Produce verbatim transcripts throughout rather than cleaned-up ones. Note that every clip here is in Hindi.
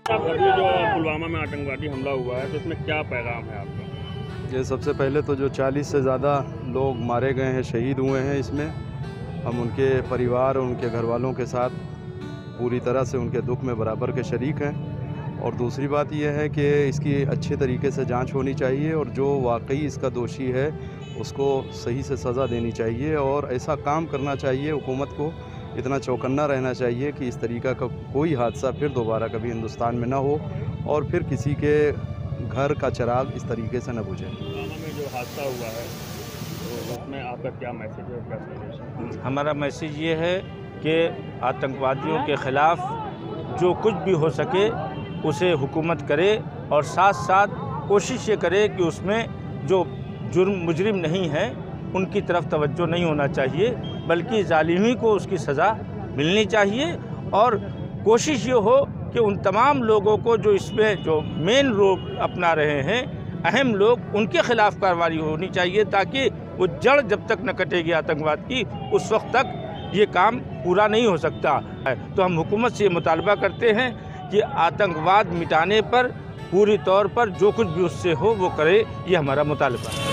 अभी जो पुलवामा में आतंकवादी हमला हुआ है तो इसमें क्या पैगाम है आपका? ये सबसे पहले तो जो चालीस से ज़्यादा लोग मारे गए हैं, शहीद हुए हैं, इसमें हम उनके परिवार और उनके घर वालों के साथ पूरी तरह से उनके दुख में बराबर के शरीक हैं। और दूसरी बात यह है कि इसकी अच्छे तरीके से जांच होनी चाहिए और जो वाकई इसका दोषी है उसको सही से सज़ा देनी चाहिए और ऐसा काम करना चाहिए, हुकूमत को इतना चौकन्ना रहना चाहिए कि इस तरीक़ा का कोई हादसा फिर दोबारा कभी हिंदुस्तान में ना हो और फिर किसी के घर का चिराग इस तरीके से न बुझे। पुलवामा में जो हादसा हुआ है तो उसमें आपका क्या मैसेज है, क्या संदेश है? हमारा मैसेज ये है कि आतंकवादियों के ख़िलाफ़ जो कुछ भी हो सके उसे हुकूमत करे और साथ साथ कोशिश ये करे कि उसमें जो जुर्म मुजरिम नहीं है उनकी तरफ तवज्जो नहीं होना चाहिए, बल्कि ज़ालिमी को उसकी सज़ा मिलनी चाहिए। और कोशिश ये हो कि उन तमाम लोगों को जो इसमें जो मेन रोल अपना रहे हैं, अहम लोग, उनके ख़िलाफ़ कार्रवाई होनी चाहिए ताकि वो जड़ जब तक न कटेगी आतंकवाद की, उस वक्त तक ये काम पूरा नहीं हो सकता है। तो हम हुकूमत से मुतालबा करते हैं कि आतंकवाद मिटाने पर पूरी तौर पर जो कुछ भी उससे हो वो करे, ये हमारा मुतालबा है।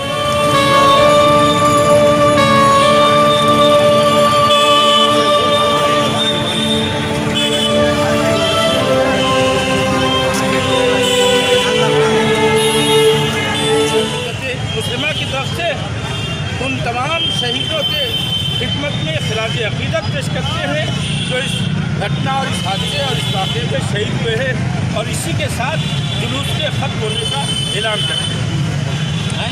मुस्लिमा की तरफ से उन तमाम शहीदों के खिदमत में खिराज अक़ीदत पेश करते हैं जो इस घटना और इस हादसे और इस वाक़े में शहीद हुए हैं, और इसी के साथ जुलूस के ख़त्म होने का ऐलान करते हैं।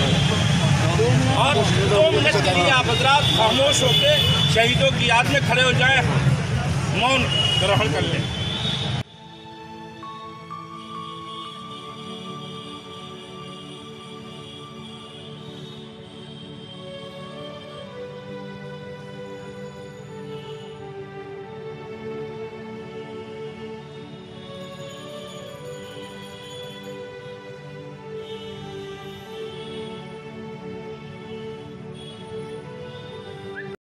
और दो मिनट के लिए आप हज़रात खामोश होकर शहीदों की याद में खड़े हो जाएं, मौन ग्रहण कर लें।